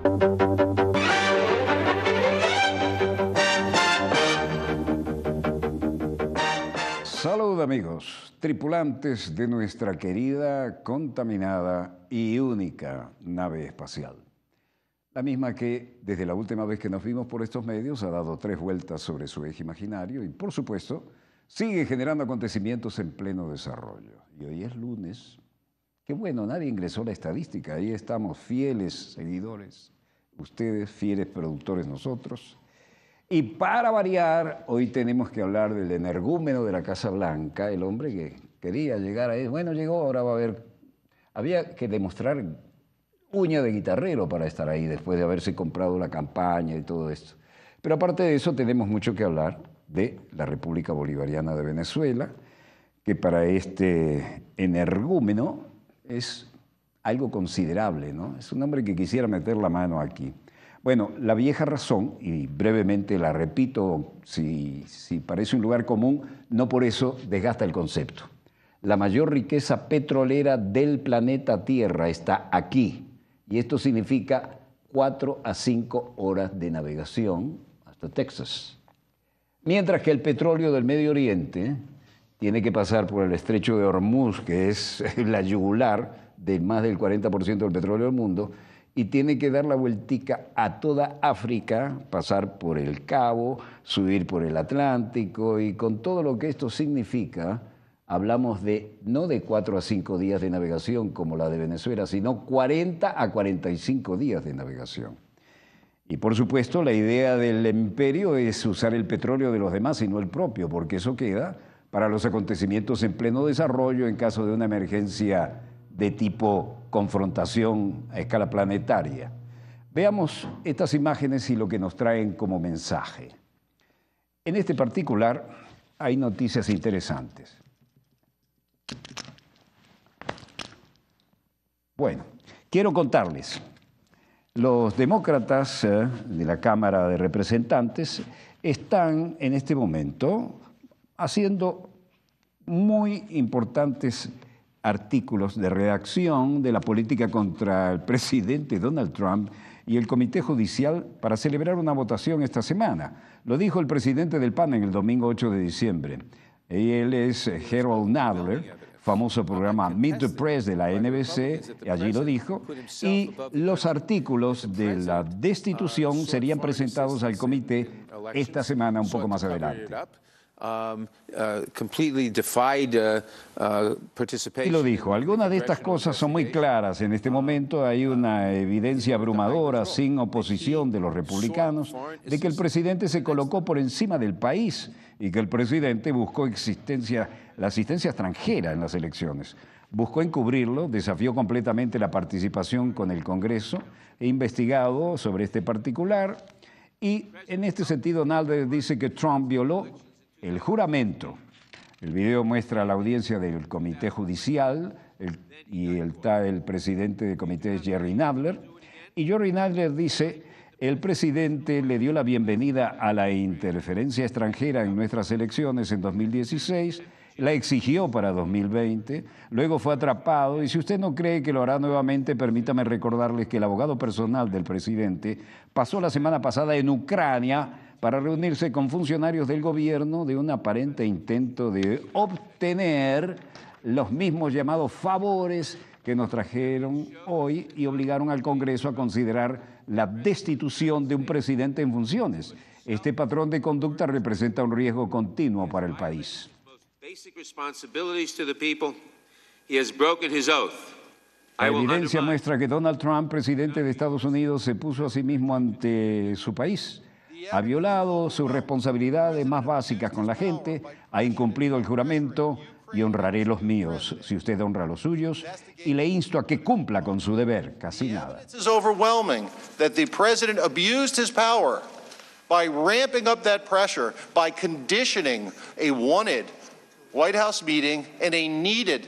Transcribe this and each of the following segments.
Salud amigos, tripulantes de nuestra querida, contaminada y única nave espacial. La misma que, desde la última vez que nos vimos por estos medios, ha dado 3 vueltas sobre su eje imaginario y, por supuesto, sigue generando acontecimientos en pleno desarrollo. Y hoy es lunes. Qué bueno, nadie ingresó a la estadística. Ahí estamos, fieles seguidores. Ustedes, fieles productores nosotros. Y para variar, hoy tenemos que hablar del energúmeno de la Casa Blanca, el hombre que quería llegar ahí. Bueno, llegó, ahora va a haber... Había que demostrar uña de guitarrero para estar ahí, después de haberse comprado la campaña y todo esto. Pero aparte de eso, tenemos mucho que hablar de la República Bolivariana de Venezuela, que para este energúmeno es algo considerable, ¿no? Es un hombre que quisiera meter la mano aquí. Bueno, la vieja razón, y brevemente la repito, si parece un lugar común, no por eso desgasta el concepto. La mayor riqueza petrolera del planeta Tierra está aquí, y esto significa 4 a 5 horas de navegación hasta Texas. Mientras que el petróleo del Medio Oriente tiene que pasar por el estrecho de Hormuz, que es la yugular de más del 40% del petróleo del mundo, y tiene que dar la vueltica a toda África, pasar por el Cabo, subir por el Atlántico, y con todo lo que esto significa, hablamos de no de 4 a 5 días de navegación como la de Venezuela, sino 40 a 45 días de navegación. Y por supuesto la idea del imperio es usar el petróleo de los demás y no el propio, porque eso queda para los acontecimientos en pleno desarrollo en caso de una emergencia de tipo confrontación a escala planetaria. Veamos estas imágenes y lo que nos traen como mensaje. En este particular hay noticias interesantes. Bueno, quiero contarles. Los demócratas de la Cámara de Representantes están en este momento haciendo muy importantes artículos de redacción de la política contra el presidente Donald Trump y el Comité Judicial para celebrar una votación esta semana. Lo dijo el presidente del PAN en el domingo 8 de diciembre. Y él es Harold Nadler, famoso programa Meet the Press de la NBC, allí lo dijo, y los artículos de la destitución serían presentados al comité esta semana un poco más adelante. Y lo dijo, algunas de estas cosas son muy claras. En este momento hay una evidencia abrumadora, sin oposición de los republicanos, de que el presidente se colocó por encima del país y que el presidente buscó la asistencia extranjera en las elecciones. Buscó encubrirlo, desafió completamente la participación con el Congreso, e investigado sobre este particular. Y en este sentido, Nadler dice que Trump violó el juramento. El video muestra a la audiencia del Comité Judicial y el presidente del comité es Jerry Nadler. Y Jerry Nadler dice, el presidente le dio la bienvenida a la interferencia extranjera en nuestras elecciones en 2016, la exigió para 2020, luego fue atrapado y si usted no cree que lo hará nuevamente, permítame recordarles que el abogado personal del presidente pasó la semana pasada en Ucrania para reunirse con funcionarios del gobierno de un aparente intento de obtener los mismos llamados favores que nos trajeron hoy y obligaron al Congreso a considerar la destitución de un presidente en funciones. Este patrón de conducta representa un riesgo continuo para el país. La evidencia muestra que Donald Trump, presidente de Estados Unidos, se puso a sí mismo ante su país. Ha violado sus responsabilidades más básicas con la gente, ha incumplido el juramento y honraré los míos si usted honra los suyos y le insto a que cumpla con su deber. Casi nada. It's overwhelming that the president abused his power by ramping up that pressure, by conditioning a wanted White House meeting and a needed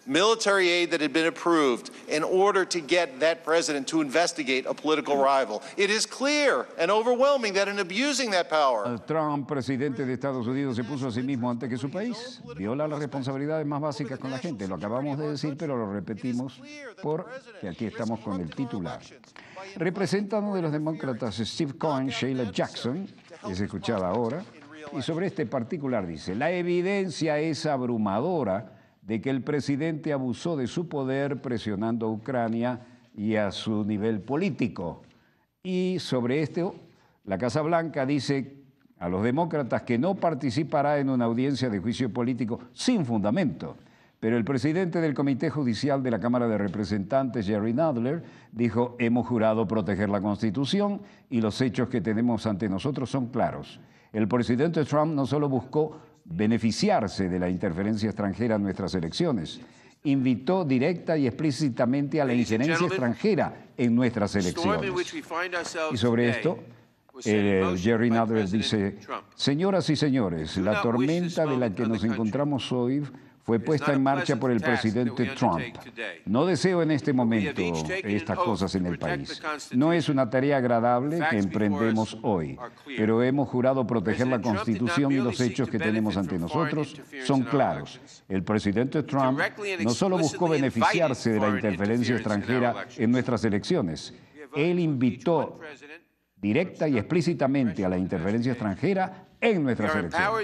military aid that had been approved in order to get that president to investigate a political rival. It is clear and overwhelming that in abusing that power, Trump, presidente de Estados Unidos, se puso a sí mismo antes que su país. Viola las responsabilidades más básicas con la gente. Lo acabamos de decir, pero lo repetimos porque aquí estamos con el titular. Representando de los demócratas Steve Cohen, Sheila Jackson, es escuchada ahora, y sobre este particular dice: la evidencia es abrumadora de que el presidente abusó de su poder presionando a Ucrania y a su nivel político. Y sobre esto, la Casa Blanca dice a los demócratas que no participará en una audiencia de juicio político sin fundamento. Pero el presidente del Comité Judicial de la Cámara de Representantes, Jerry Nadler, dijo: hemos jurado proteger la Constitución y los hechos que tenemos ante nosotros son claros. El presidente Trump no solo buscó beneficiarse de la interferencia extranjera en nuestras elecciones, invitó directa y explícitamente a la injerencia extranjera en nuestras elecciones. Y sobre esto, Jerry Nadler dice: señoras y señores, la tormenta de la que nos encontramos hoy fue puesta en marcha por el presidente Trump. No deseo en este momento estas cosas en el país. No es una tarea agradable que emprendemos hoy, pero hemos jurado proteger la Constitución y los hechos que tenemos ante nosotros son claros. El presidente Trump no solo buscó beneficiarse de la interferencia extranjera en nuestras elecciones, él invitó directa y explícitamente a la interferencia extranjera en nuestras elecciones.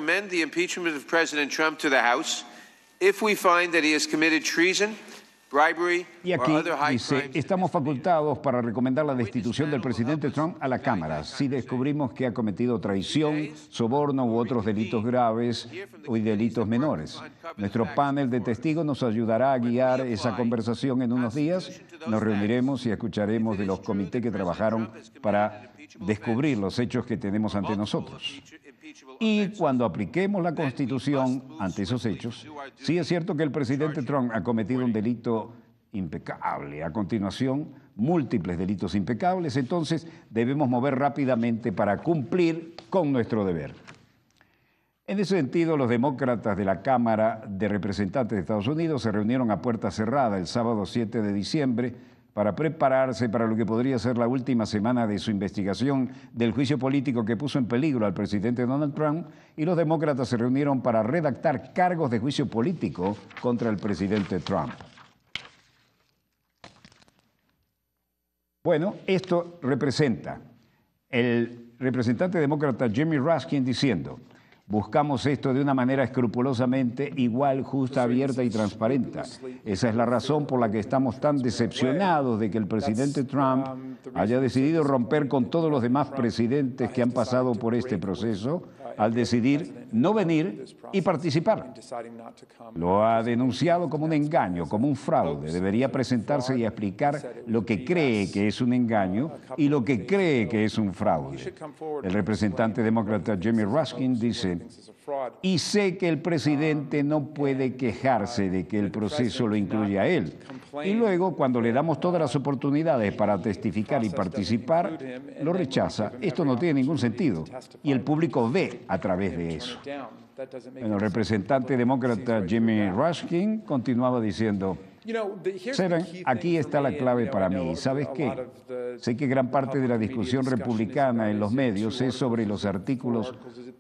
Y aquí dice: estamos facultados para recomendar la destitución del presidente Trump a la Cámara si descubrimos que ha cometido traición, soborno u otros delitos graves o delitos menores. Nuestro panel de testigos nos ayudará a guiar esa conversación en unos días. Nos reuniremos y escucharemos de los comités que trabajaron para descubrir los hechos que tenemos ante nosotros. Y cuando apliquemos la Constitución ante esos hechos, sí es cierto que el presidente Trump ha cometido un delito impecable. A continuación, múltiples delitos impecables. Entonces, debemos mover rápidamente para cumplir con nuestro deber. En ese sentido, los demócratas de la Cámara de Representantes de Estados Unidos se reunieron a puerta cerrada el sábado 7 de diciembre para prepararse para lo que podría ser la última semana de su investigación del juicio político que puso en peligro al presidente Donald Trump, y los demócratas se reunieron para redactar cargos de juicio político contra el presidente Trump. Bueno, esto representa el representante demócrata Jimmy Raskin diciendo: buscamos esto de una manera escrupulosamente igual, justa, abierta y transparente. Esa es la razón por la que estamos tan decepcionados de que el presidente Trump haya decidido romper con todos los demás presidentes que han pasado por este proceso al decidir no venir y participar. Lo ha denunciado como un engaño, como un fraude. Debería presentarse y explicar lo que cree que es un engaño y lo que cree que es un fraude. El representante demócrata Jimmy Raskin dice: y sé que el presidente no puede quejarse de que el proceso lo incluye a él. Y luego, cuando le damos todas las oportunidades para testificar y participar, lo rechaza. Esto no tiene ningún sentido. Y el público ve a través de eso. Bueno, el representante demócrata Jimmy Raskin continuaba diciendo: Saben, aquí está la clave para mí. ¿Sabes qué? Sé que gran parte de la discusión republicana en los medios es sobre los artículos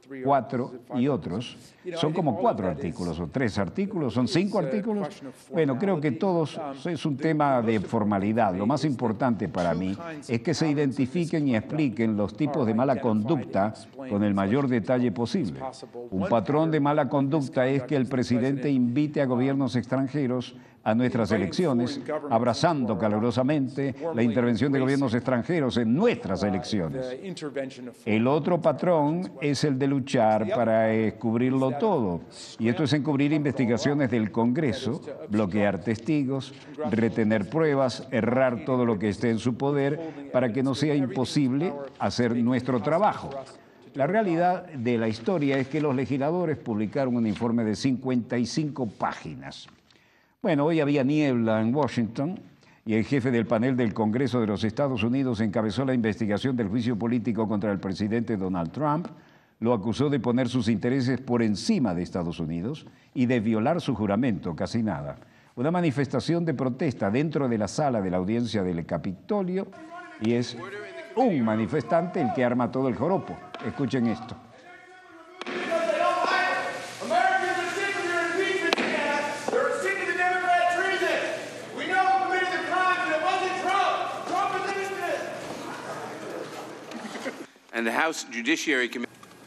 4 y otros. Son como 4 artículos o 3 artículos, son 5 artículos. Bueno, creo que todos es un tema de formalidad. Lo más importante para mí es que se identifiquen y expliquen los tipos de mala conducta con el mayor detalle posible. Un patrón de mala conducta es que el presidente invite a gobiernos extranjeros a nuestras elecciones, abrazando calurosamente la intervención de gobiernos extranjeros en nuestras elecciones. El otro patrón es el de luchar para encubrirlo todo, y esto es encubrir investigaciones del Congreso, bloquear testigos, retener pruebas, errar todo lo que esté en su poder para que no sea imposible hacer nuestro trabajo. La realidad de la historia es que los legisladores publicaron un informe de 55 páginas. Bueno, hoy había niebla en Washington y el jefe del panel del Congreso de los Estados Unidos encabezó la investigación del juicio político contra el presidente Donald Trump, lo acusó de poner sus intereses por encima de Estados Unidos y de violar su juramento, casi nada. Una manifestación de protesta dentro de la sala de la audiencia del Capitolio y es un manifestante el que arma todo el joropo. Escuchen esto. And the House Judiciary Committee.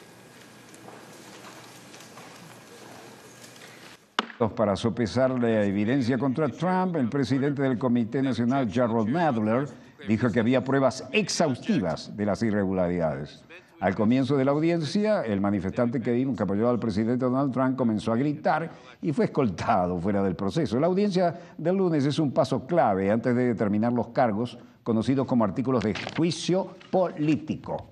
Para sopesar la evidencia contra Trump, el presidente del Comité Nacional, Jerrold Nadler, dijo que había pruebas exhaustivas de las irregularidades. Al comienzo de la audiencia, el manifestante que apoyó al presidente Donald Trump comenzó a gritar y fue escoltado fuera del proceso. La audiencia del lunes es un paso clave antes de determinar los cargos conocidos como artículos de juicio político.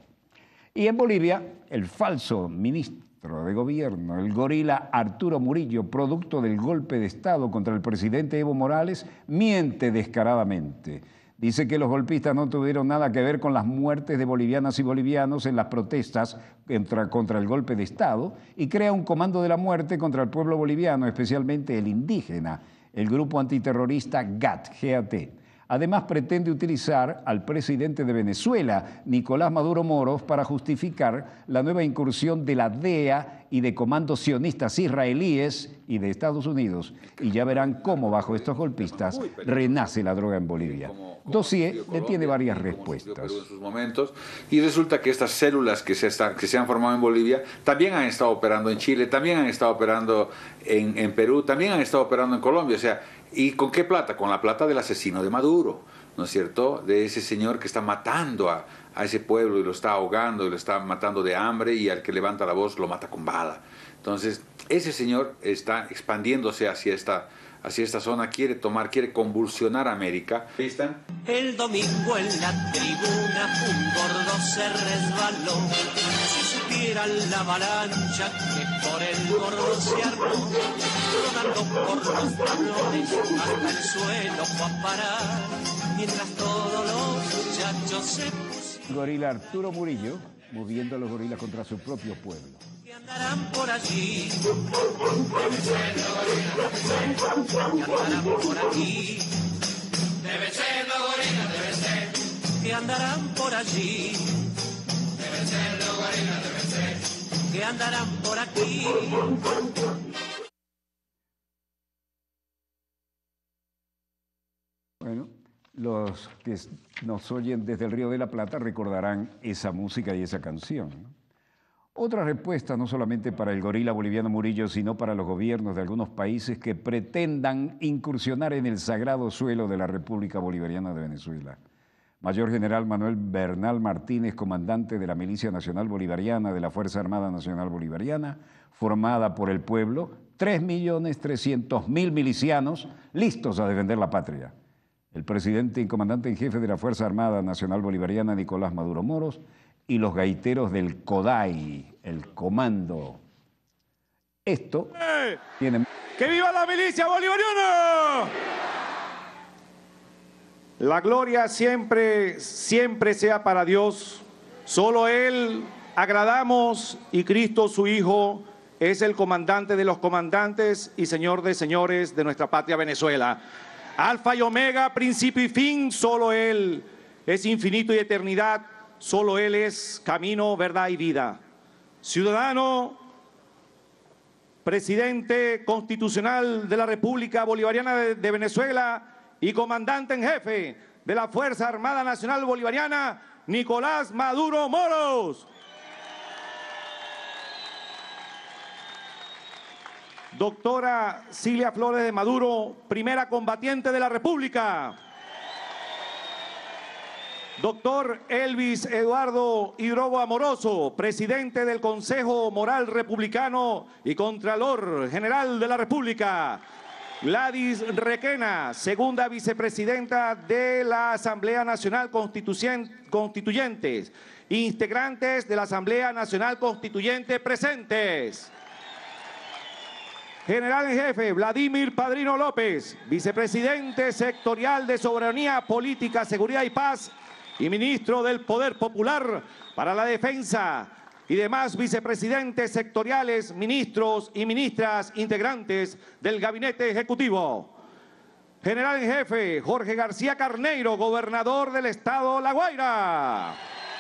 Y en Bolivia, el falso ministro de Gobierno, el gorila Arturo Murillo, producto del golpe de Estado contra el presidente Evo Morales, miente descaradamente. Dice que los golpistas no tuvieron nada que ver con las muertes de bolivianas y bolivianos en las protestas contra el golpe de Estado y crea un comando de la muerte contra el pueblo boliviano, especialmente el indígena, el grupo antiterrorista GAT. Además, pretende utilizar al presidente de Venezuela, Nicolás Maduro Moros, para justificar la nueva incursión de la DEA y de comandos sionistas israelíes y de Estados Unidos. Y ya verán cómo bajo estos golpistas renace la droga en Bolivia. Dossier le tiene varias respuestas. En sus momentos, y resulta que estas células que se han formado en Bolivia también han estado operando en Chile, también han estado operando en Perú, también han estado operando en Colombia. O sea, ¿y con qué plata? Con la plata del asesino de Maduro, ¿no es cierto? De ese señor que está matando a ese pueblo y lo está ahogando y lo está matando de hambre, y al que levanta la voz lo mata con bala. Entonces, ese señor está expandiéndose hacia esta zona, quiere convulsionar América. ¿Están? El domingo en la tribuna un gordo se resbaló. Si supieran la avalancha que por el gordo se armó, rodando por los tablones hasta el suelo fue a parar, mientras todos los muchachos se pusieron. Gorila Arturo Murillo moviendo a los gorilas contra su propio pueblo. Que andarán por allí, que andarán por aquí, debe ser los gorilas, debe ser, que andarán por allí, debe ser los gorilas, debe ser, que andarán por aquí. Bueno, los que nos oyen desde el Río de la Plata recordarán esa música y esa canción, ¿no? Otra respuesta no solamente para el gorila boliviano Murillo, sino para los gobiernos de algunos países que pretendan incursionar en el sagrado suelo de la República Bolivariana de Venezuela. Mayor General Manuel Bernal Martínez, comandante de la Milicia Nacional Bolivariana de la Fuerza Armada Nacional Bolivariana, formada por el pueblo, 3.300.000 milicianos listos a defender la patria. El presidente y comandante en jefe de la Fuerza Armada Nacional Bolivariana, Nicolás Maduro Moros, y los gaiteros del CODAI, el comando. Esto tiene... ¡Que viva la milicia bolivariana! La gloria siempre sea para Dios. Solo Él agradamos y Cristo su Hijo es el comandante de los comandantes y Señor de señores de nuestra patria Venezuela. Alfa y Omega, principio y fin, solo Él es infinito y eternidad. Solo Él es camino, verdad y vida. Ciudadano, presidente constitucional de la República Bolivariana de Venezuela y comandante en jefe de la Fuerza Armada Nacional Bolivariana, Nicolás Maduro Moros. Doctora Cilia Flores de Maduro, primera combatiente de la República. Doctor Elvis Eduardo Hidrobo Amoroso, presidente del Consejo Moral Republicano y Contralor General de la República. Gladys Requena, segunda vicepresidenta de la Asamblea Nacional Constituyente. Integrantes de la Asamblea Nacional Constituyente presentes. General en jefe Vladimir Padrino López, vicepresidente sectorial de Soberanía Política, Seguridad y Paz y ministro del Poder Popular para la Defensa, y demás vicepresidentes sectoriales, ministros y ministras integrantes del Gabinete Ejecutivo. General en jefe, Jorge García Carneiro, gobernador del estado La Guaira.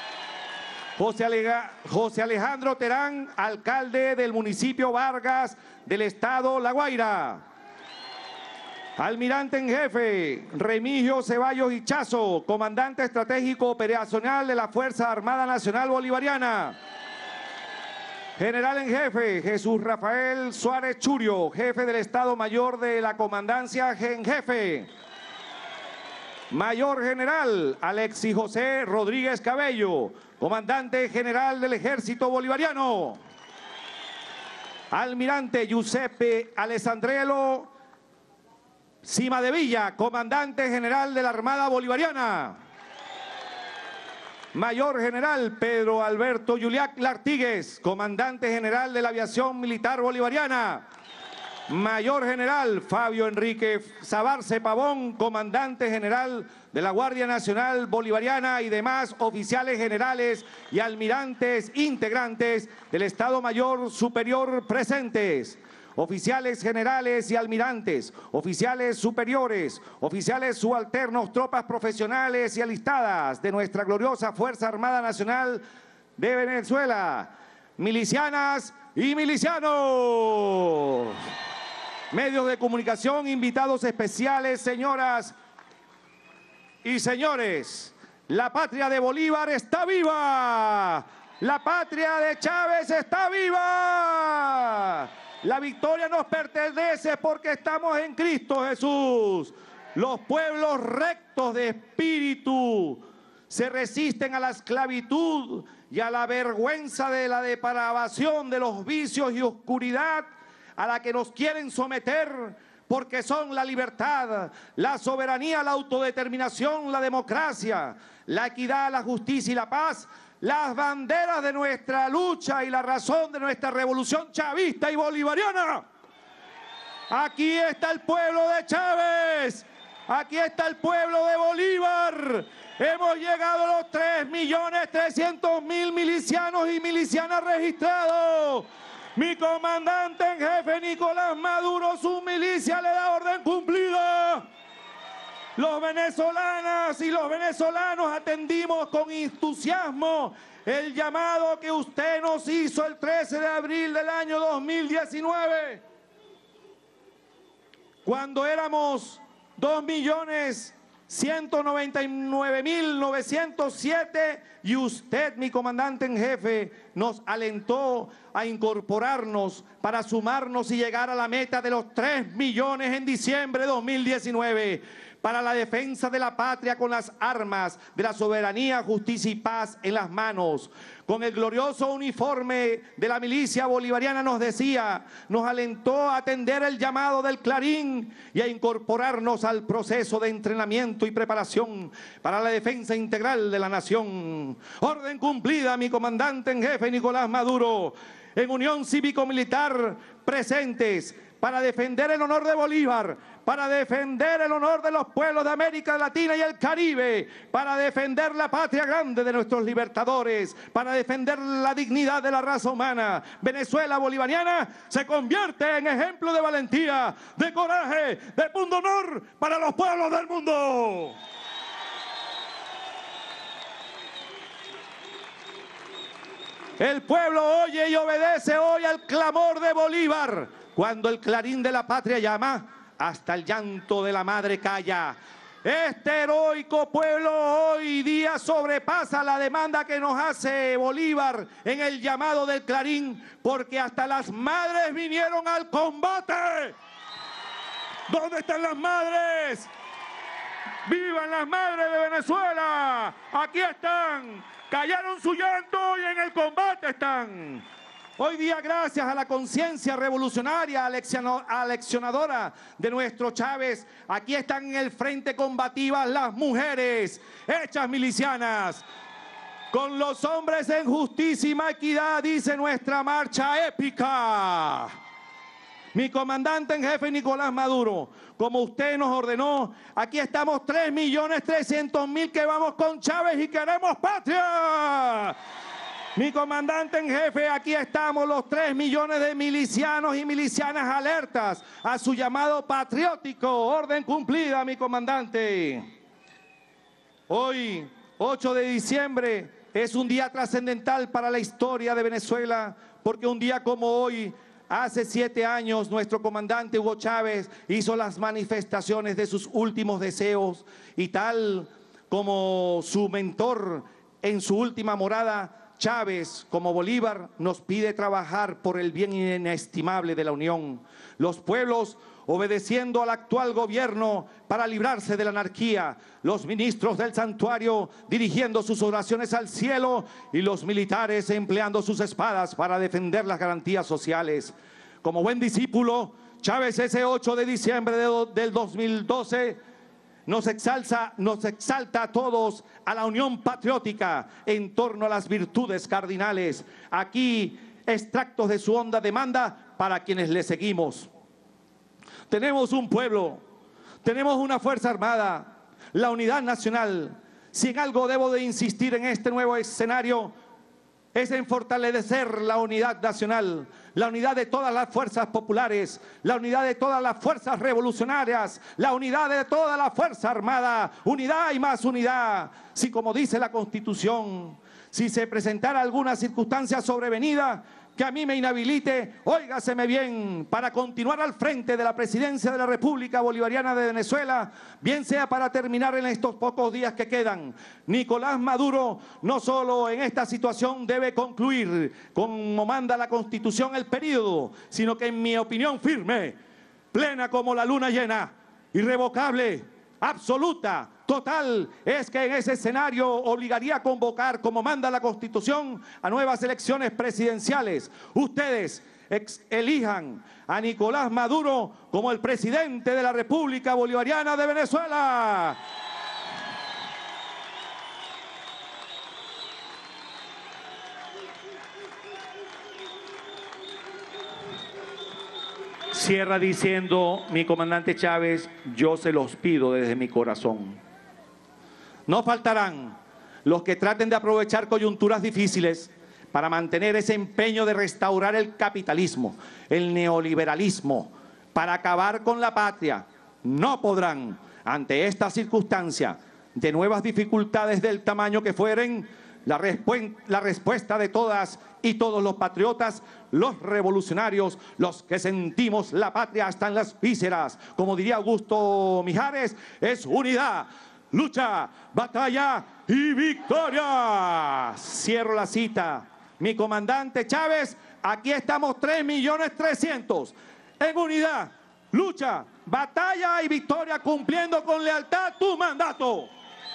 José Alejandro Terán, alcalde del municipio Vargas del estado La Guaira. Almirante en jefe, Remigio Ceballos Hichazo, comandante estratégico operacional de la Fuerza Armada Nacional Bolivariana. General en jefe, Jesús Rafael Suárez Churio, jefe del Estado Mayor de la Comandancia en jefe. Mayor General Alexis José Rodríguez Cabello, comandante general del Ejército Bolivariano. Almirante Giuseppe Alessandrello Cimadevilla, comandante general de la Armada Bolivariana. Mayor General Pedro Alberto Yuliac Lartigues, comandante general de la Aviación Militar Bolivariana. Mayor General Fabio Enrique Sabarce Pavón, comandante general de la Guardia Nacional Bolivariana y demás oficiales generales y almirantes integrantes del Estado Mayor Superior presentes. Oficiales generales y almirantes, oficiales superiores, oficiales subalternos, tropas profesionales y alistadas de nuestra gloriosa Fuerza Armada Nacional de Venezuela, milicianas y milicianos, medios de comunicación, invitados especiales, señoras y señores, la patria de Bolívar está viva, la patria de Chávez está viva. La victoria nos pertenece porque estamos en Cristo Jesús. Los pueblos rectos de espíritu se resisten a la esclavitud y a la vergüenza de la depravación de los vicios y oscuridad a la que nos quieren someter, porque son la libertad, la soberanía, la autodeterminación, la democracia, la equidad, la justicia y la paz, las banderas de nuestra lucha y la razón de nuestra revolución chavista y bolivariana. Aquí está el pueblo de Chávez, aquí está el pueblo de Bolívar. Hemos llegado a los 3.300.000 milicianos y milicianas registrados. Mi comandante en jefe Nicolás Maduro, su milicia le da orden cumplida. Los venezolanas y los venezolanos atendimos con entusiasmo el llamado que usted nos hizo el 13 de abril del año 2019, cuando éramos 2.199.907 y usted, mi comandante en jefe, nos alentó a incorporarnos para sumarnos y llegar a la meta de los 3 millones en diciembre de 2019. Para la defensa de la patria con las armas de la soberanía, justicia y paz en las manos. Con el glorioso uniforme de la milicia bolivariana nos alentó a atender el llamado del Clarín y a incorporarnos al proceso de entrenamiento y preparación para la defensa integral de la nación. Orden cumplida, mi comandante en jefe Nicolás Maduro. En unión cívico-militar presentes para defender el honor de Bolívar, para defender el honor de los pueblos de América Latina y el Caribe, para defender la patria grande de nuestros libertadores, para defender la dignidad de la raza humana. Venezuela bolivariana se convierte en ejemplo de valentía, de coraje, de punto honor para los pueblos del mundo. El pueblo oye y obedece hoy al clamor de Bolívar. Cuando el clarín de la patria llama, hasta el llanto de la madre calla. Este heroico pueblo hoy día sobrepasa la demanda que nos hace Bolívar en el llamado del Clarín, porque hasta las madres vinieron al combate. ¿Dónde están las madres? ¡Vivan las madres de Venezuela! Aquí están. Callaron su llanto y en el combate están. Hoy día, gracias a la conciencia revolucionaria, aleccionadora de nuestro Chávez, aquí están en el frente combativas las mujeres, hechas milicianas. Con los hombres en justísima equidad, dice nuestra marcha épica. Mi comandante en jefe Nicolás Maduro, como usted nos ordenó, aquí estamos 3.300.000 que vamos con Chávez y queremos patria. Mi comandante en jefe, aquí estamos los 3 millones de milicianos y milicianas alertas a su llamado patriótico. Orden cumplida, mi comandante. Hoy, 8 de diciembre, es un día trascendental para la historia de Venezuela, porque un día como hoy, hace 7 años, nuestro comandante Hugo Chávez hizo las manifestaciones de sus últimos deseos y tal como su mentor en su última morada, Chávez, como Bolívar, nos pide trabajar por el bien inestimable de la Unión. Los pueblos obedeciendo al actual gobierno para librarse de la anarquía, los ministros del santuario dirigiendo sus oraciones al cielo y los militares empleando sus espadas para defender las garantías sociales. Como buen discípulo, Chávez ese 8 de diciembre del 2012 nos exalta a todos a la unión patriótica en torno a las virtudes cardinales. Aquí, extractos de su honda demanda para quienes le seguimos. Tenemos un pueblo, tenemos una fuerza armada, la unidad nacional. Si en algo debo de insistir en este nuevo escenario, es en fortalecer la unidad nacional, la unidad de todas las fuerzas populares, la unidad de todas las fuerzas revolucionarias, la unidad de toda la fuerza armada, unidad y más unidad. Si, como dice la Constitución, si se presentara alguna circunstancia sobrevenida que a mí me inhabilite, óigaseme bien, para continuar al frente de la presidencia de la República Bolivariana de Venezuela, bien sea para terminar en estos pocos días que quedan. Nicolás Maduro no solo en esta situación debe concluir, como manda la Constitución, el periodo, sino que en mi opinión firme, plena como la luna llena, irrevocable, absoluta, total, es que en ese escenario obligaría a convocar, como manda la Constitución, a nuevas elecciones presidenciales. Ustedes elijan a Nicolás Maduro como el presidente de la República Bolivariana de Venezuela. Cierra diciendo mi comandante Chávez: yo se los pido desde mi corazón. No faltarán los que traten de aprovechar coyunturas difíciles para mantener ese empeño de restaurar el capitalismo, el neoliberalismo, para acabar con la patria. No podrán, ante esta circunstancia de nuevas dificultades del tamaño que fueren, la respuesta de todas y todos los patriotas, los revolucionarios, los que sentimos la patria hasta en las vísceras, como diría Augusto Mijares, es unidad, lucha, batalla y victoria. Cierro la cita. Mi comandante Chávez, aquí estamos 3.300.000 en unidad, lucha, batalla y victoria, cumpliendo con lealtad tu mandato.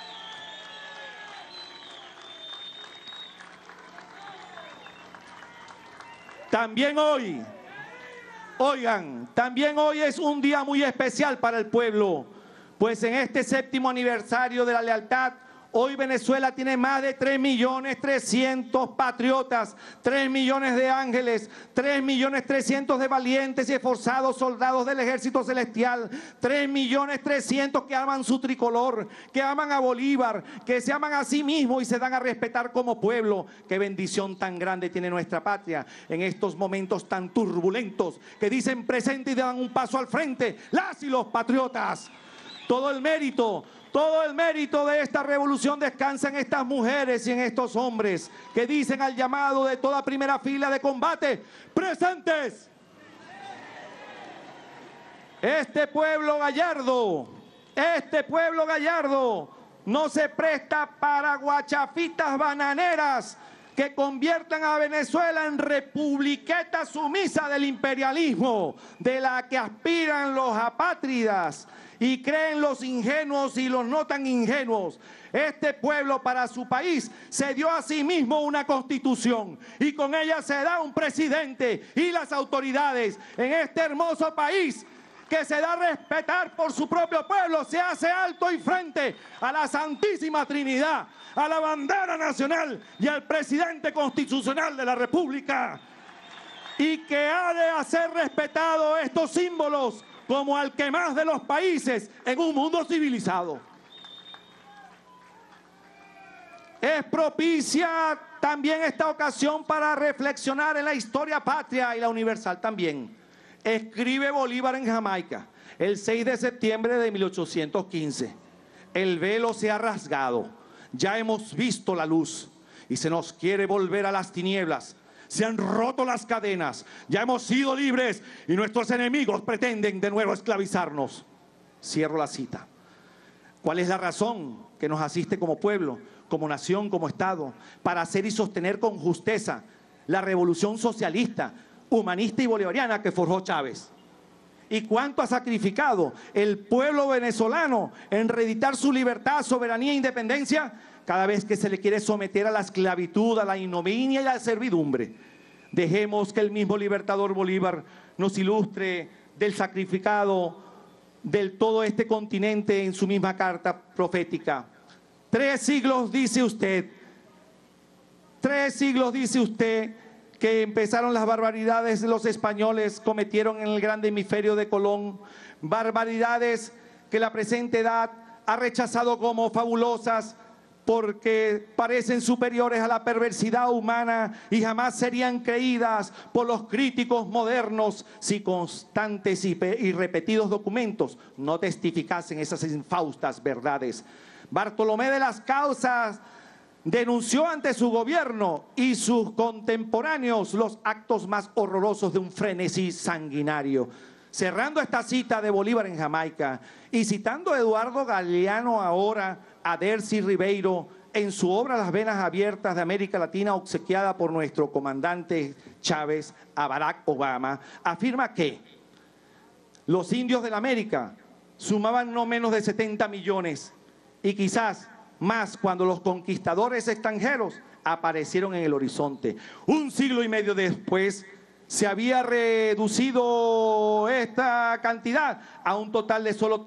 También hoy, oigan, también hoy es un día muy especial para el pueblo, pues en este 7º aniversario de la lealtad, hoy Venezuela tiene más de 3.300.000 patriotas, 3 millones de ángeles, 3.300.000 de valientes y esforzados soldados del Ejército Celestial, 3.300.000 que aman su tricolor, que aman a Bolívar, que se aman a sí mismos y se dan a respetar como pueblo. Qué bendición tan grande tiene nuestra patria en estos momentos tan turbulentos que dicen presente y dan un paso al frente, las y los patriotas. Todo el mérito de esta revolución descansa en estas mujeres y en estos hombres que dicen al llamado de toda primera fila de combate: ¡presentes! Este pueblo gallardo no se presta para guachafitas bananeras que conviertan a Venezuela en republiqueta sumisa del imperialismo, de la que aspiran los apátridas y creen los ingenuos y los no tan ingenuos. Este pueblo, para su país, se dio a sí mismo una constitución y con ella se da un presidente y las autoridades en este hermoso país que se da a respetar por su propio pueblo, se hace alto y frente a la Santísima Trinidad, a la bandera nacional y al presidente constitucional de la República, y que ha de hacer respetado estos símbolos como al que más de los países en un mundo civilizado. Es propicia también esta ocasión para reflexionar en la historia patria y la universal también. Escribe Bolívar en Jamaica, el 6 de septiembre de 1815. El velo se ha rasgado, ya hemos visto la luz y se nos quiere volver a las tinieblas. Se han roto las cadenas, ya hemos sido libres y nuestros enemigos pretenden de nuevo esclavizarnos. Cierro la cita. ¿Cuál es la razón que nos asiste como pueblo, como nación, como Estado, para hacer y sostener con justeza la revolución socialista, humanista y bolivariana que forjó Chávez? ¿Y cuánto ha sacrificado el pueblo venezolano en reeditar su libertad, soberanía e independencia cada vez que se le quiere someter a la esclavitud, a la ignominia y a la servidumbre? Dejemos que el mismo libertador Bolívar nos ilustre del sacrificado del todo este continente en su misma carta profética. 3 siglos dice usted, 3 siglos dice usted que empezaron las barbaridades de los españoles, cometieron en el grande hemisferio de Colón, barbaridades que la presente edad ha rechazado como fabulosas porque parecen superiores a la perversidad humana y jamás serían creídas por los críticos modernos si constantes y repetidos documentos no testificasen esas infaustas verdades. Bartolomé de las Casas denunció ante su gobierno y sus contemporáneos los actos más horrorosos de un frenesí sanguinario. Cerrando esta cita de Bolívar en Jamaica y citando a Eduardo Galeano ahora, a Dercy Ribeiro, en su obra Las venas abiertas de América Latina, obsequiada por nuestro comandante Chávez a Barack Obama, afirma que los indios de la América sumaban no menos de 70 millones y quizás más cuando los conquistadores extranjeros aparecieron en el horizonte. 1 siglo y medio después se había reducido esta cantidad a un total de solo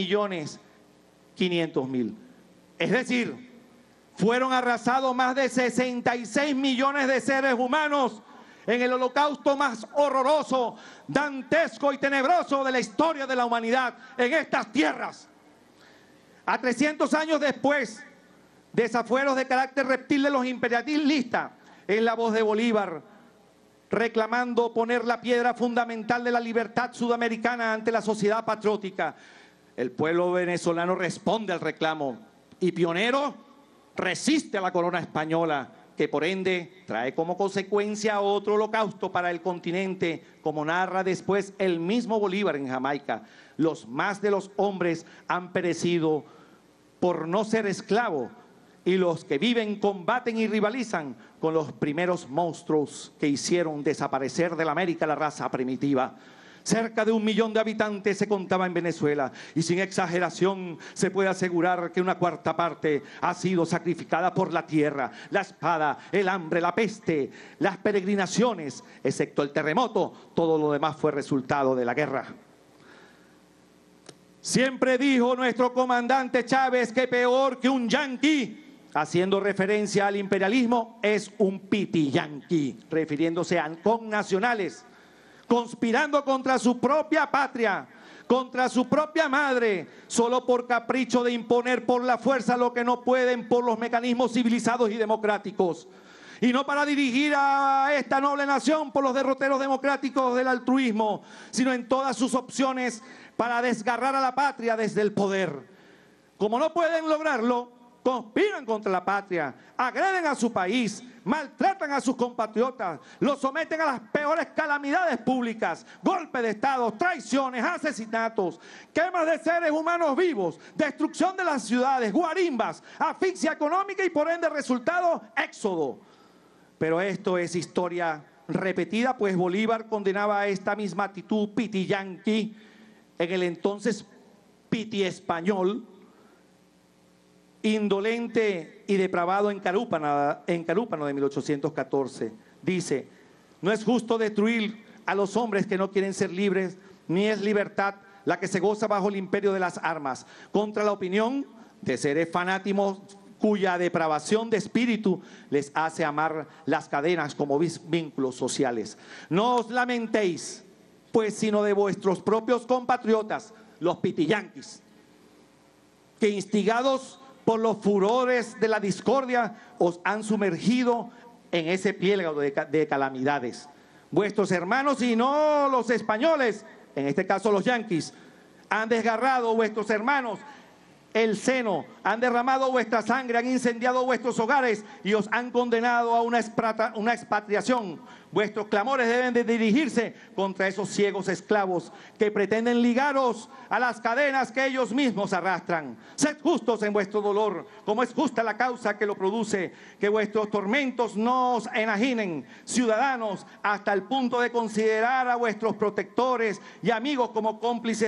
3.500.000. Es decir, fueron arrasados más de 66 millones de seres humanos en el holocausto más horroroso, dantesco y tenebroso de la historia de la humanidad en estas tierras. A 300 años después, desafueros de carácter reptil de los imperialistas, es la voz de Bolívar reclamando poner la piedra fundamental de la libertad sudamericana ante la sociedad patriótica. El pueblo venezolano responde al reclamo y pionero resiste a la corona española, que por ende trae como consecuencia otro holocausto para el continente, como narra después el mismo Bolívar en Jamaica. Los más de los hombres han perecido por no ser esclavos, y los que viven combaten y rivalizan con los primeros monstruos que hicieron desaparecer de la América la raza primitiva. Cerca de 1 millón de habitantes se contaba en Venezuela y sin exageración se puede asegurar que una 1/4 parte ha sido sacrificada por la tierra, la espada, el hambre, la peste, las peregrinaciones, excepto el terremoto. Todo lo demás fue resultado de la guerra. Siempre dijo nuestro comandante Chávez que peor que un yanqui, haciendo referencia al imperialismo, es un pitiyanqui, refiriéndose a connacionales, conspirando contra su propia patria, contra su propia madre, solo por capricho de imponer por la fuerza lo que no pueden por los mecanismos civilizados y democráticos. Y no para dirigir a esta noble nación por los derroteros democráticos del altruismo, sino en todas sus opciones para desgarrar a la patria desde el poder. Como no pueden lograrlo, conspiran contra la patria, agreden a su país, maltratan a sus compatriotas, los someten a las peores calamidades públicas, golpes de Estado, traiciones, asesinatos, quemas de seres humanos vivos, destrucción de las ciudades, guarimbas, asfixia económica y por ende resultado, éxodo. Pero esto es historia repetida, pues Bolívar condenaba a esta misma actitud pitiyanqui en el entonces piti español, indolente y depravado en Carúpano de 1814. Dice: no es justo destruir a los hombres que no quieren ser libres, ni es libertad la que se goza bajo el imperio de las armas, contra la opinión de seres fanáticos cuya depravación de espíritu les hace amar las cadenas como vínculos sociales. No os lamentéis, pues, sino de vuestros propios compatriotas, los pitiyanquis, que instigados por los furores de la discordia, os han sumergido en ese piélago de calamidades. Vuestros hermanos, y no los españoles, en este caso los yanquis, han desgarrado vuestros hermanos el seno, han derramado vuestra sangre, han incendiado vuestros hogares y os han condenado a una expatriación. Vuestros clamores deben de dirigirse contra esos ciegos esclavos que pretenden ligaros a las cadenas que ellos mismos arrastran. Sed justos en vuestro dolor, como es justa la causa que lo produce, que vuestros tormentos no os enajenen, ciudadanos, hasta el punto de considerar a vuestros protectores y amigos como cómplices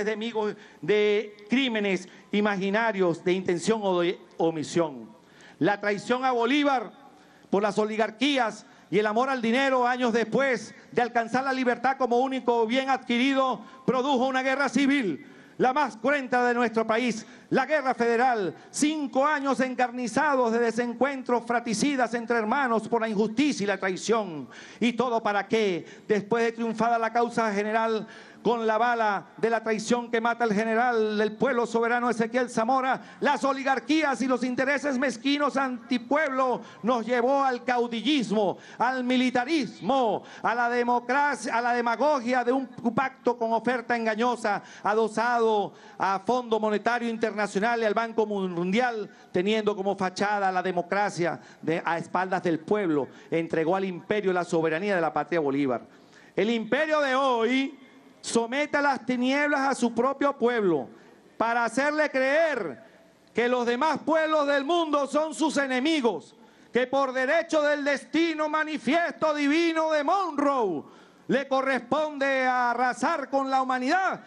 de crímenes imaginarios de intención o de omisión. La traición a Bolívar por las oligarquías y el amor al dinero, años después de alcanzar la libertad como único bien adquirido, produjo una guerra civil, la más cruenta de nuestro país, la guerra federal. 5 años encarnizados de desencuentros fratricidas entre hermanos por la injusticia y la traición. ¿Y todo para qué? Después de triunfada la causa general, con la bala de la traición que mata al general del pueblo soberano Ezequiel Zamora, las oligarquías y los intereses mezquinos antipueblo nos llevó al caudillismo, al militarismo, a la democracia, a la demagogia de un pacto con oferta engañosa, adosado a Fondo Monetario Internacional y al Banco Mundial, teniendo como fachada la democracia a espaldas del pueblo. Entregó al imperio la soberanía de la patria Bolívar. El imperio de hoy somete a las tinieblas a su propio pueblo para hacerle creer que los demás pueblos del mundo son sus enemigos, que por derecho del destino manifiesto divino de Monroe le corresponde arrasar con la humanidad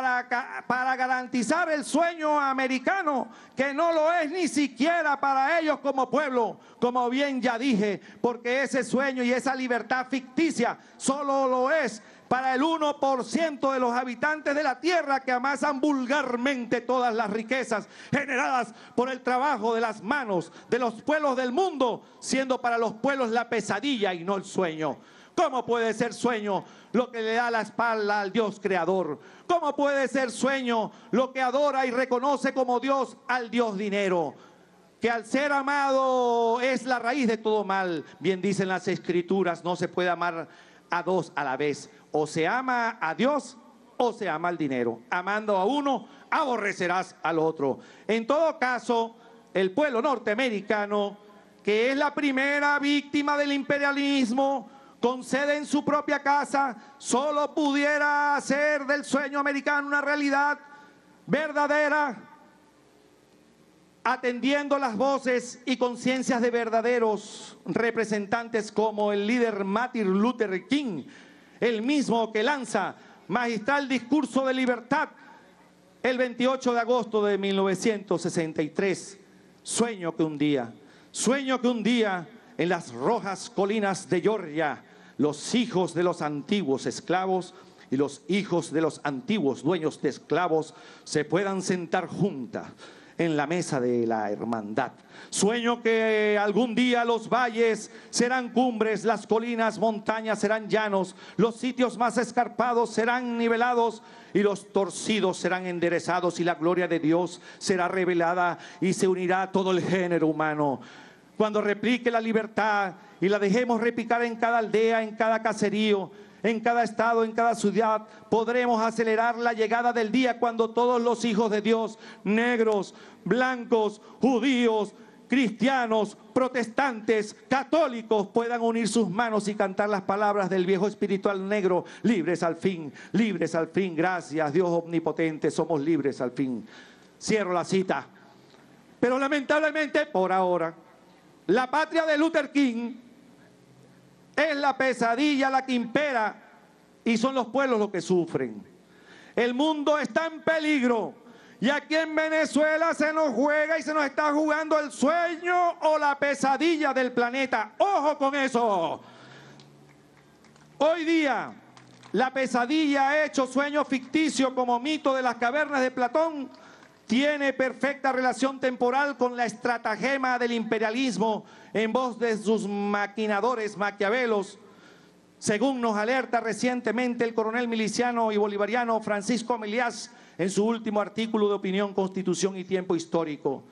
para garantizar el sueño americano, que no lo es ni siquiera para ellos como pueblo, como bien ya dije, porque ese sueño y esa libertad ficticia solo lo es para el 1% de los habitantes de la tierra, que amasan vulgarmente todas las riquezas generadas por el trabajo de las manos de los pueblos del mundo, siendo para los pueblos la pesadilla y no el sueño. ¿Cómo puede ser sueño lo que le da la espalda al Dios creador? ¿Cómo puede ser sueño lo que adora y reconoce como Dios al Dios dinero? Que al ser amado es la raíz de todo mal. Bien dicen las Escrituras, no se puede amar a dos a la vez. O se ama a Dios o se ama al dinero. Amando a uno, aborrecerás al otro. En todo caso, el pueblo norteamericano, que es la primera víctima del imperialismo, con sede en su propia casa, solo pudiera hacer del sueño americano una realidad verdadera, atendiendo las voces y conciencias de verdaderos representantes como el líder Martin Luther King, el mismo que lanza magistral discurso de libertad el 28 de agosto de 1963. Sueño que un día en las rojas colinas de Georgia, los hijos de los antiguos esclavos y los hijos de los antiguos dueños de esclavos se puedan sentar juntas en la mesa de la hermandad. Sueño que algún día los valles serán cumbres, las colinas, montañas serán llanos, los sitios más escarpados serán nivelados y los torcidos serán enderezados, y la gloria de Dios será revelada y se unirá a todo el género humano. Cuando replique la libertad y la dejemos repicar en cada aldea, en cada caserío, en cada estado, en cada ciudad, podremos acelerar la llegada del día cuando todos los hijos de Dios, negros, blancos, judíos, cristianos, protestantes, católicos, puedan unir sus manos y cantar las palabras del viejo espiritual negro: libres al fin, gracias Dios omnipotente, somos libres al fin. Cierro la cita. Pero lamentablemente, por ahora, la patria de Luther King es la pesadilla la que impera y son los pueblos los que sufren. El mundo está en peligro y aquí en Venezuela se nos juega y se nos está jugando el sueño o la pesadilla del planeta. ¡Ojo con eso! Hoy día la pesadilla hecho sueño ficticio como mito de las cavernas de Platón tiene perfecta relación temporal con la estratagema del imperialismo en voz de sus maquinadores maquiavelos, según nos alerta recientemente el coronel miliciano y bolivariano Francisco Ameliás en su último artículo de opinión, Constitución y Tiempo Histórico.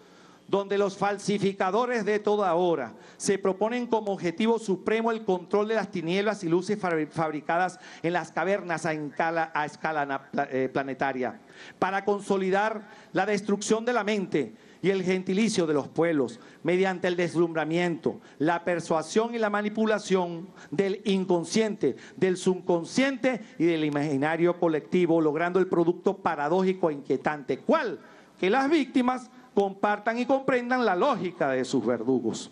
donde los falsificadores de toda hora se proponen como objetivo supremo el control de las tinieblas y luces fabricadas en las cavernas a escala planetaria, para consolidar la destrucción de la mente y el gentilicio de los pueblos, mediante el deslumbramiento, la persuasión y la manipulación del inconsciente, del subconsciente y del imaginario colectivo, logrando el producto paradójico e inquietante, ¿cuál? Que las víctimas compartan y comprendan la lógica de sus verdugos.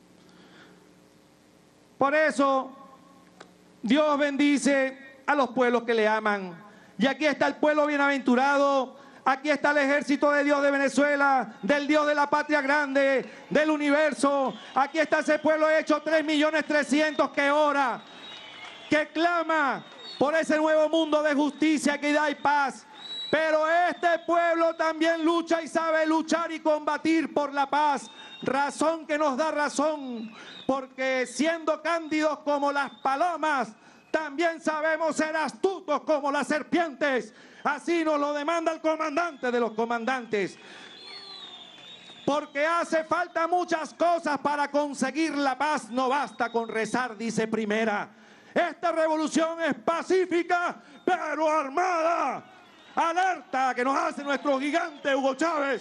Por eso, Dios bendice a los pueblos que le aman. Y aquí está el pueblo bienaventurado, aquí está el ejército de Dios de Venezuela, del Dios de la patria grande, del universo. Aquí está ese pueblo hecho 3.300.000 que ora, que clama por ese nuevo mundo de justicia, equidad y paz. Pero este pueblo también lucha y sabe luchar y combatir por la paz. Razón que nos da razón, porque siendo cándidos como las palomas, también sabemos ser astutos como las serpientes. Así nos lo demanda el comandante de los comandantes. Porque hace falta muchas cosas para conseguir la paz. No basta con rezar, dice Primera. Esta revolución es pacífica, pero armada. Alerta que nos hace nuestro gigante Hugo Chávez.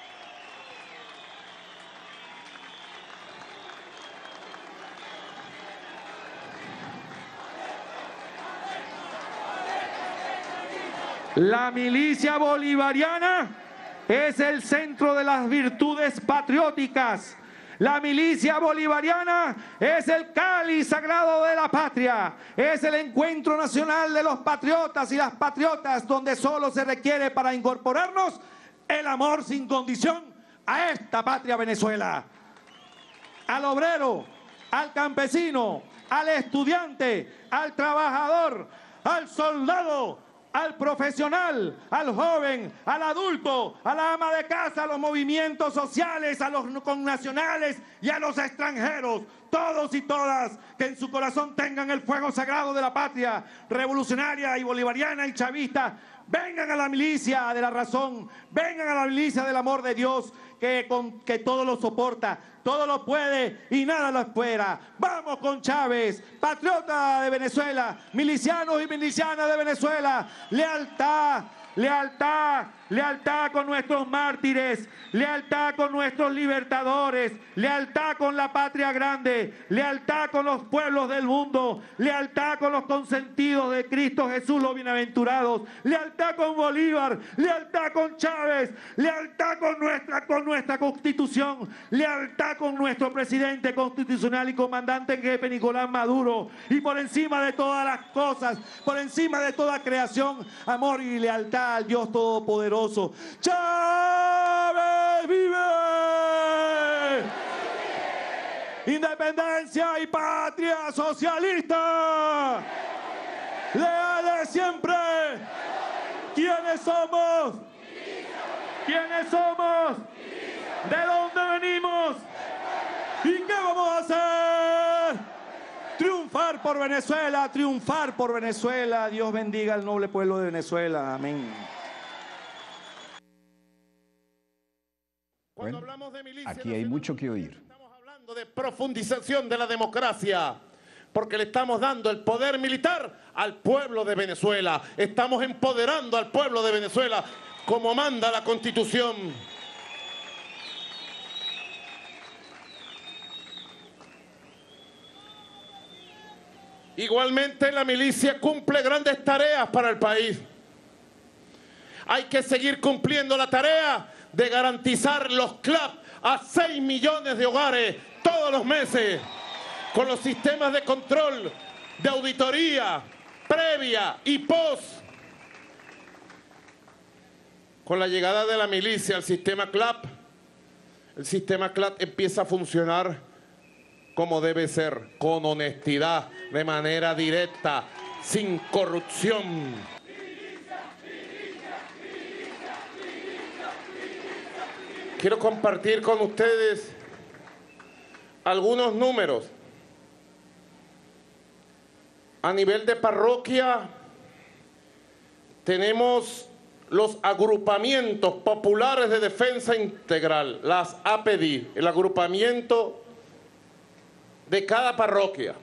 La milicia bolivariana es el centro de las virtudes patrióticas. La milicia bolivariana es el cáliz sagrado de la patria. Es el encuentro nacional de los patriotas y las patriotas, donde solo se requiere para incorporarnos el amor sin condición a esta patria Venezuela. Al obrero, al campesino, al estudiante, al trabajador, al soldado, al profesional, al joven, al adulto, a la ama de casa, a los movimientos sociales, a los connacionales y a los extranjeros, todos y todas que en su corazón tengan el fuego sagrado de la patria revolucionaria y bolivariana y chavista. Vengan a la milicia de la razón, vengan a la milicia del amor de Dios, que todo lo soporta, todo lo puede y nada lo espera. Vamos con Chávez, patriota de Venezuela, milicianos y milicianas de Venezuela. Lealtad, lealtad, lealtad con nuestros mártires, lealtad con nuestros libertadores, lealtad con la patria grande, lealtad con los pueblos del mundo, lealtad con los consentidos de Cristo Jesús, los bienaventurados, lealtad con Bolívar, lealtad con Chávez, lealtad con nuestra Constitución, lealtad con nuestro presidente constitucional y comandante en jefe Nicolás Maduro, y por encima de todas las cosas, por encima de toda creación, amor y lealtad al Dios Todopoderoso. ¡Chávez vive! Independencia y patria socialista. Leales siempre. ¿Quiénes somos? ¿Quiénes somos? ¿De dónde venimos? ¿Y qué vamos a hacer? Triunfar por Venezuela, triunfar por Venezuela. Dios bendiga al noble pueblo de Venezuela. Amén. Bueno, hablamos de milicia, aquí hay mucho que oír. Estamos hablando de profundización de la democracia, porque le estamos dando el poder militar al pueblo de Venezuela. Estamos empoderando al pueblo de Venezuela como manda la Constitución. Igualmente la milicia cumple grandes tareas para el país. Hay que seguir cumpliendo la tarea de garantizar los CLAP a 6 millones de hogares todos los meses, con los sistemas de control, de auditoría, previa y post. Con la llegada de la milicia al sistema CLAP, el sistema CLAP empieza a funcionar como debe ser, con honestidad, de manera directa, sin corrupción. Quiero compartir con ustedes algunos números. A nivel de parroquia, tenemos los agrupamientos populares de defensa integral, las APD, el agrupamiento de cada parroquia,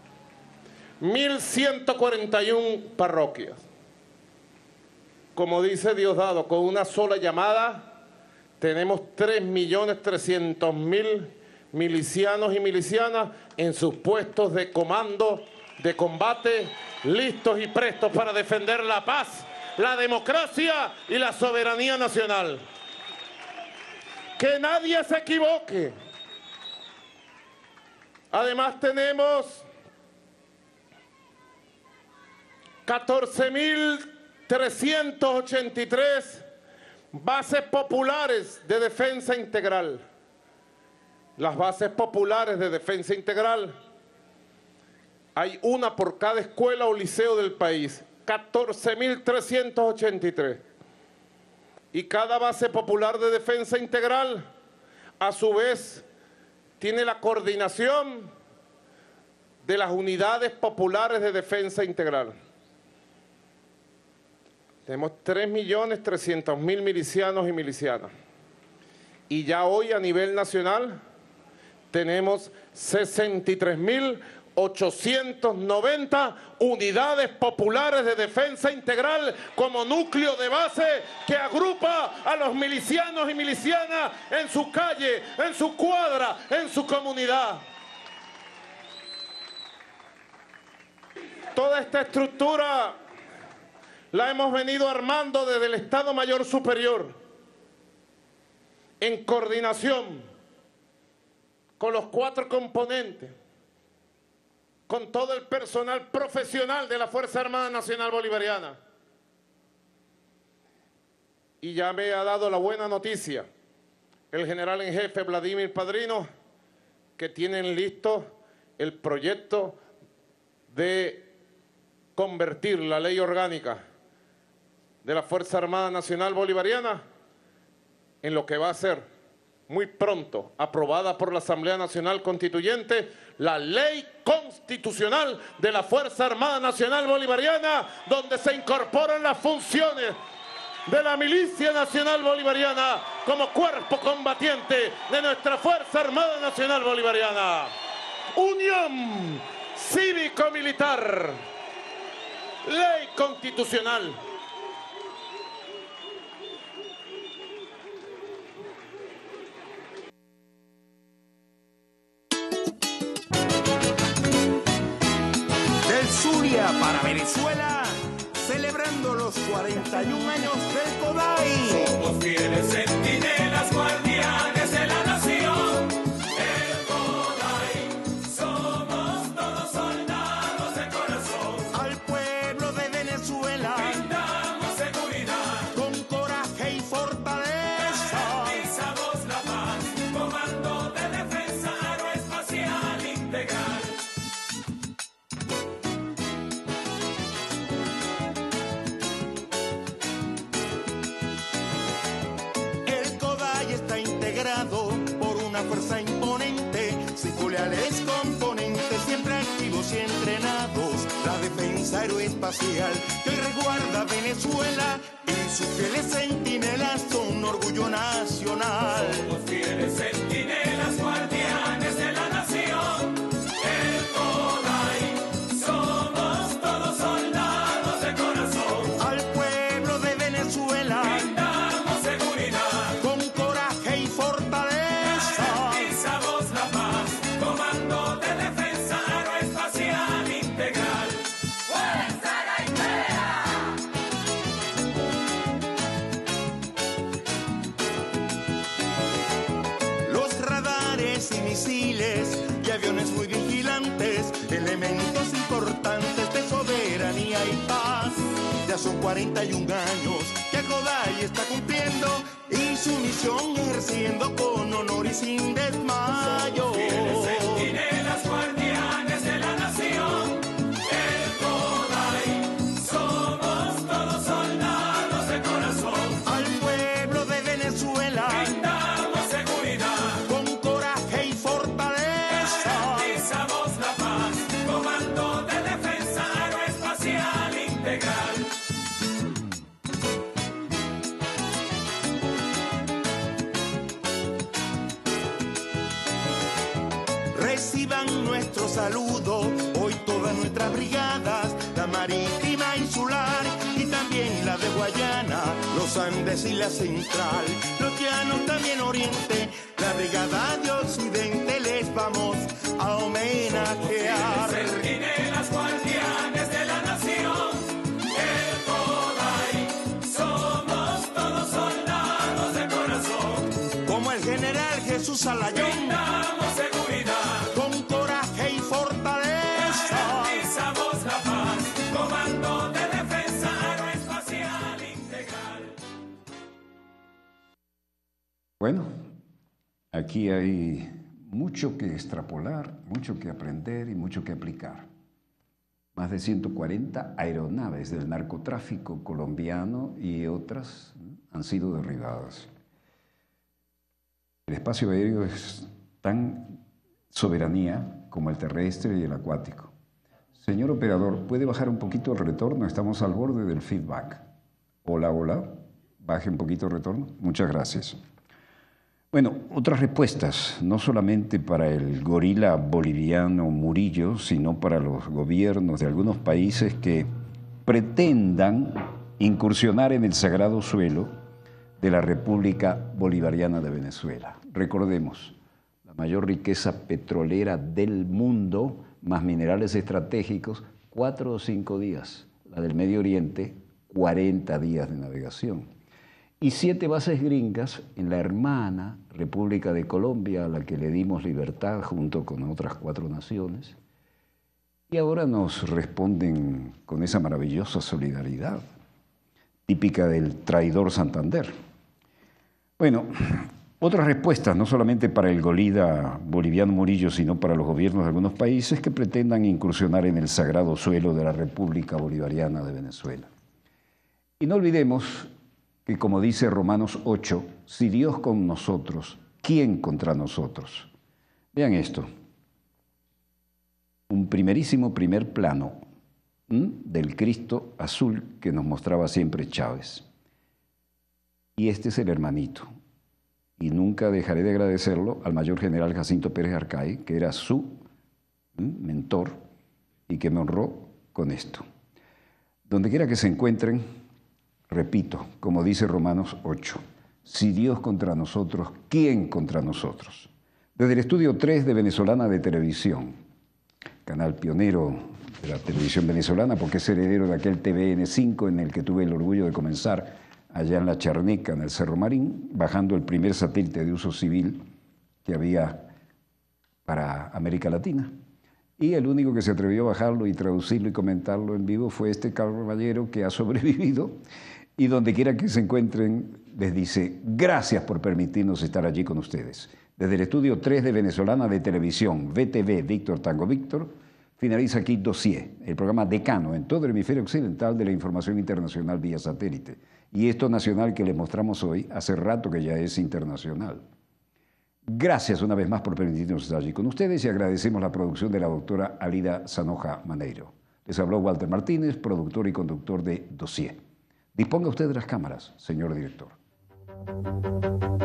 1.141 parroquias. Como dice Diosdado, con una sola llamada tenemos 3.300.000 milicianos y milicianas en sus puestos de comando, de combate, listos y prestos para defender la paz, la democracia y la soberanía nacional. Que nadie se equivoque. Además tenemos 14.383 bases populares de defensa integral. Las bases populares de defensa integral, hay una por cada escuela o liceo del país, 14.383. Y cada base popular de defensa integral, a su vez, tiene la coordinación de las unidades populares de defensa integral. Tenemos 3.300.000 milicianos y milicianas. Y ya hoy a nivel nacional tenemos 63.890 unidades populares de defensa integral como núcleo de base que agrupa a los milicianos y milicianas en su calle, en su cuadra, en su comunidad. Toda esta estructura la hemos venido armando desde el Estado Mayor Superior, en coordinación con los 4 componentes, con todo el personal profesional de la Fuerza Armada Nacional Bolivariana. Y ya me ha dado la buena noticia el general en jefe Vladimir Padrino, que tienen listo el proyecto de convertir la ley orgánica de la Fuerza Armada Nacional Bolivariana en lo que va a ser muy pronto aprobada por la Asamblea Nacional Constituyente, la Ley Constitucional de la Fuerza Armada Nacional Bolivariana, donde se incorporan las funciones de la Milicia Nacional Bolivariana como cuerpo combatiente de nuestra Fuerza Armada Nacional Bolivariana. Unión cívico-militar, ley constitucional. Zulia para Venezuela, celebrando los 41 años del CODAI. Somos fieles centinelas, guardianes de la nación. El CODAI, somos todos soldados de corazón. Al pueblo de Venezuela brindamos seguridad con coraje y fortaleza. Garantizamos la paz, comando de defensa aeroespacial integral. Por una fuerza imponente, 5 leales componentes, siempre activos y entrenados. La defensa aeroespacial que hoy resguarda Venezuela y sus fieles centinelas son un orgullo nacional. Somos fieles centinelas, guardianes de la nación. El CODAI, somos todos soldados de corazón. Al pueblo de Venezuela brindamos seguridad con coraje y fortaleza. Garantizamos la paz, comando de defensa aeroespacial integral. ¡Fuerza Gaitera! Los radares y misiles y aviones muy vigilantes, elementos importantes de soberanía y paz. Ya son 41 años que CODAI está cumpliendo y su misión ejerciendo con honor y sin desmayo. Fieles centinelas, guardianes de la nación. El CODAI, somos todos soldados de corazón. Al pueblo de Venezuela brindamos seguridad con coraje y fortaleza. Garantizamos la paz, comando de defensa aeroespacial integral. nuestro saludo. Hoy todas nuestras brigadas, la marítima insular y también la de Guayana, los Andes y la central, los llanos también oriente, la brigada de occidente les vamos a homenajear. Centinelas guardianes de la nación, el Koday, somos todos soldados de corazón. Como el general Jesús Alayón, Brindamos seguridad, con coraje y fortaleza, garantizamos la paz, comando de defensa aeroespacial integral. Bueno, aquí hay mucho que extrapolar, mucho que aprender y mucho que aplicar. Más de 140 aeronaves del narcotráfico colombiano y otras han sido derribadas. El espacio aéreo es tan soberanía como el terrestre y el acuático. Señor operador, ¿puede bajar un poquito el retorno? Estamos al borde del feedback. Hola, hola. Baje un poquito el retorno. Muchas gracias. Bueno, otras respuestas, no solamente para el gorila boliviano Murillo, sino para los gobiernos de algunos países que pretendan incursionar en el sagrado suelo de la República Bolivariana de Venezuela. Recordemos, la mayor riqueza petrolera del mundo, más minerales estratégicos, 4 o 5 días. La del Medio Oriente, 40 días de navegación. Y 7 bases gringas en la hermana República de Colombia, a la que le dimos libertad junto con otras 4 naciones. Y ahora nos responden con esa maravillosa solidaridad, típica del traidor Santander. Bueno, otras respuestas, no solamente para el gorila boliviano Murillo, sino para los gobiernos de algunos países que pretendan incursionar en el sagrado suelo de la República Bolivariana de Venezuela. Y no olvidemos que, como dice Romanos 8, si Dios con nosotros, ¿quién contra nosotros? Vean esto, un primer plano del Cristo azul que nos mostraba siempre Chávez. Y este es el hermanito. Y nunca dejaré de agradecerlo al mayor general Jacinto Pérez Arcay, que era su mentor y que me honró con esto. Donde quiera que se encuentren, repito, como dice Romanos 8, si Dios contra nosotros, ¿quién contra nosotros? Desde el estudio 3 de Venezolana de Televisión, canal pionero de la televisión venezolana, porque es heredero de aquel TVN5 en el que tuve el orgullo de comenzar allá en La Charneca, en el Cerro Marín, bajando el primer satélite de uso civil que había para América Latina. Y el único que se atrevió a bajarlo y traducirlo y comentarlo en vivo fue este caballero que ha sobrevivido y donde quiera que se encuentren les dice gracias por permitirnos estar allí con ustedes. Desde el estudio 3 de Venezolana de Televisión, VTV Víctor Tango Víctor, finaliza aquí Dossier, el programa decano en todo el hemisferio occidental de la información internacional vía satélite. Y esto nacional que les mostramos hoy, hace rato que ya es internacional. Gracias una vez más por permitirnos estar allí con ustedes y agradecemos la producción de la doctora Alida Sanoja Maneiro. Les habló Walter Martínez, productor y conductor de Dossier. Disponga usted de las cámaras, señor director.